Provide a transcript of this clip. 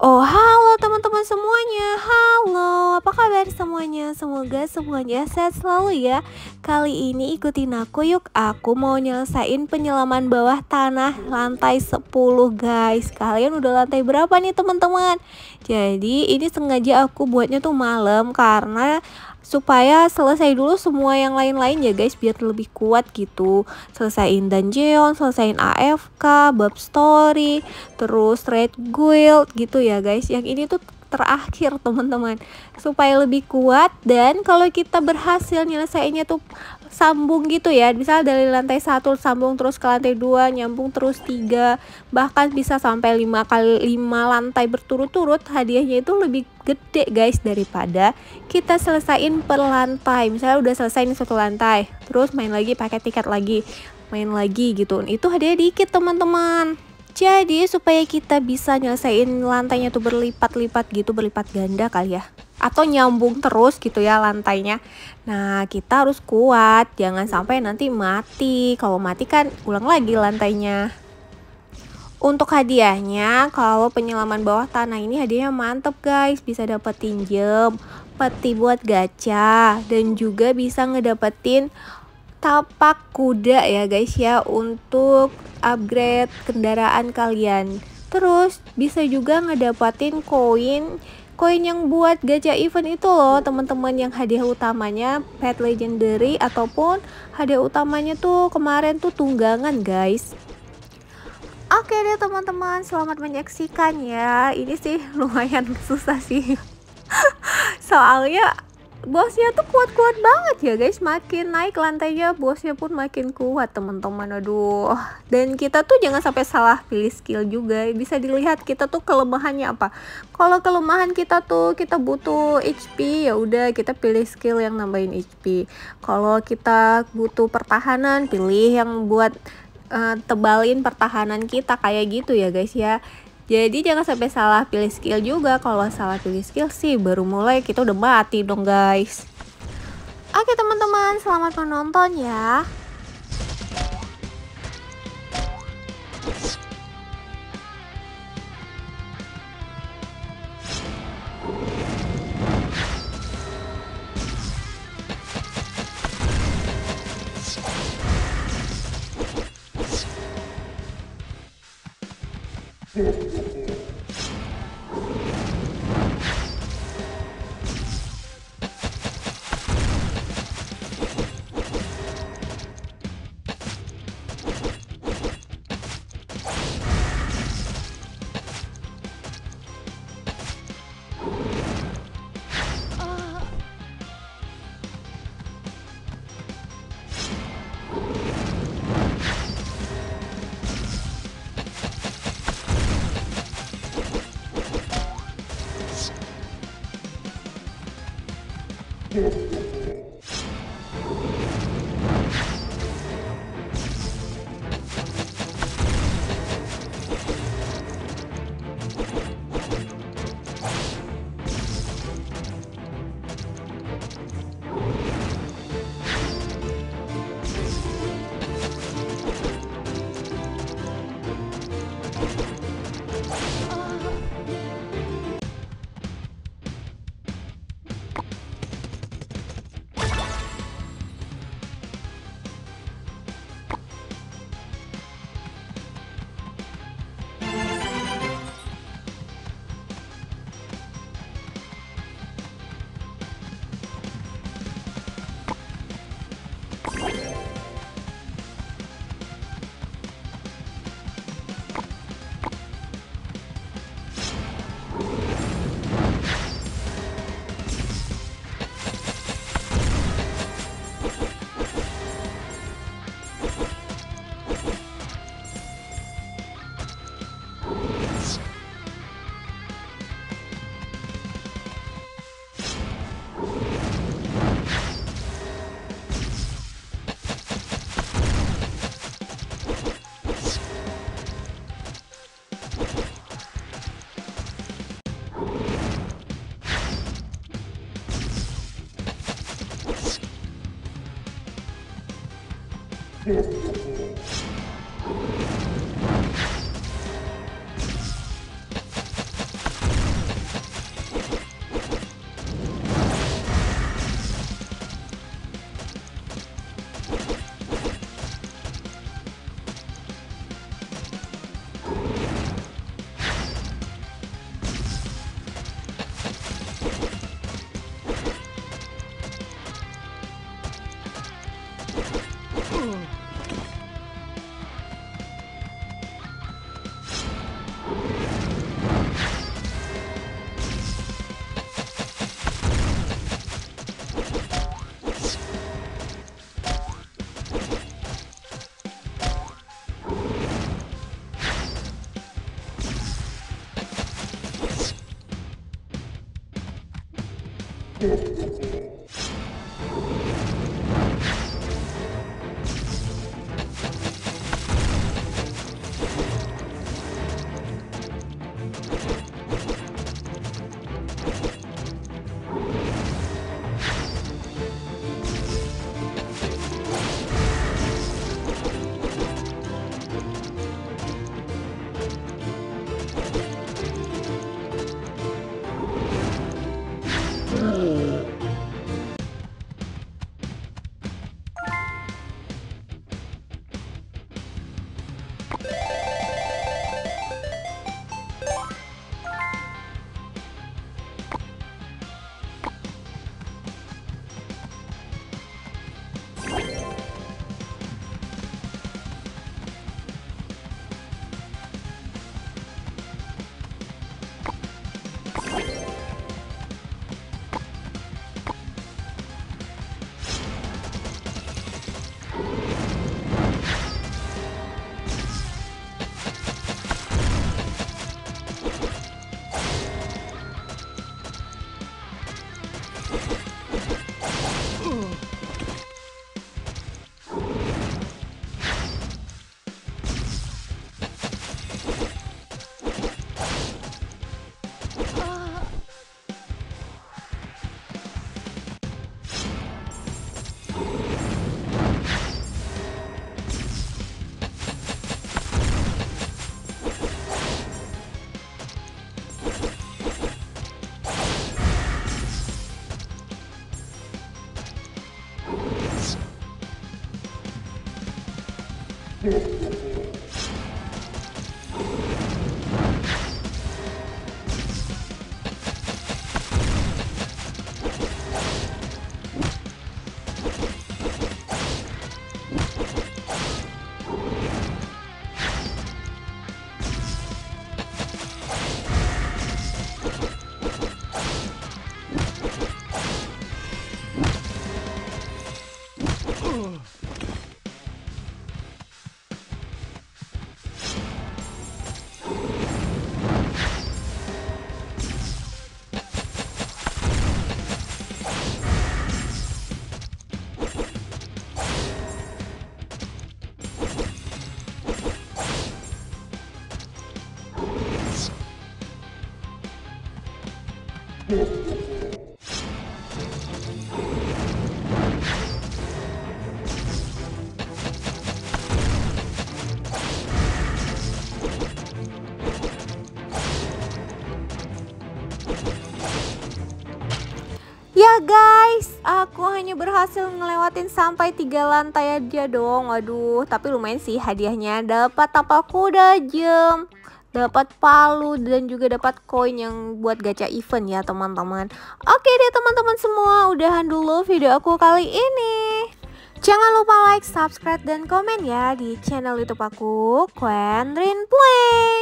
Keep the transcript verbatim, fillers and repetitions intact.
Oh, halo teman-teman semuanya. Halo, apa kabar semuanya? Semoga semuanya sehat selalu ya. Kali ini ikutin aku yuk. Aku mau nyelesain penyelaman bawah tanah lantai sepuluh, guys. Kalian udah lantai berapa nih, teman-teman? Jadi, ini sengaja aku buatnya tuh malam karena supaya selesai dulu semua yang lain-lain ya guys, biar lebih kuat gitu. Selesain dungeon, selesain A F K, bab story, terus Red Guild gitu ya guys. Yang ini tuh terakhir teman-teman, supaya lebih kuat. Dan kalau kita berhasil nyelesainnya tuh sambung gitu ya, misal dari lantai satu sambung terus ke lantai dua, nyambung terus tiga, bahkan bisa sampai lima kali lima lantai berturut-turut, hadiahnya itu lebih gede guys daripada kita selesain per lantai. Misalnya udah selesai nih satu lantai, terus main lagi pakai tiket lagi, main lagi gitu, itu hadiah dikit teman-teman. Jadi supaya kita bisa nyelesain lantainya tuh berlipat-lipat gitu, berlipat ganda kali ya, atau nyambung terus gitu ya lantainya. Nah, kita harus kuat, jangan sampai nanti mati. Kalau mati kan ulang lagi lantainya. Untuk hadiahnya, kalau penyelaman bawah tanah ini hadiahnya mantep guys. Bisa dapetin gem, peti buat gacha, dan juga bisa ngedapetin tapak kuda ya guys ya, untuk upgrade kendaraan kalian. Terus bisa juga ngedapatin koin koin yang buat gacha event itu loh teman-teman, yang hadiah utamanya pet legendary ataupun hadiah utamanya tuh kemarin tuh tunggangan guys. Oke deh teman-teman, selamat menyaksikan ya. Ini sih lumayan susah sih soalnya bosnya tuh kuat-kuat banget ya guys. Makin naik lantainya bosnya pun makin kuat teman-teman. Aduh, dan kita tuh jangan sampai salah pilih skill juga. Bisa dilihat kita tuh kelemahannya apa. Kalau kelemahan kita tuh kita butuh H P, ya udah kita pilih skill yang nambahin H P. Kalau kita butuh pertahanan, pilih yang buat uh, tebalin pertahanan kita, kayak gitu ya guys ya. Jadi jangan sampai salah pilih skill juga. Kalau salah pilih skill sih baru mulai kita udah mati dong guys. Oke teman-teman, selamat menonton ya. Ya guys, aku hanya berhasil ngelewatin sampai tiga lantai aja dong. Waduh, tapi lumayan sih hadiahnya. Dapat tapal kuda jam, dapat palu, dan juga dapat koin yang buat gacha event ya teman-teman. Oke deh teman-teman semua, udahan dulu video aku kali ini. Jangan lupa like, subscribe, dan komen ya di channel YouTube aku, Quenrin Play.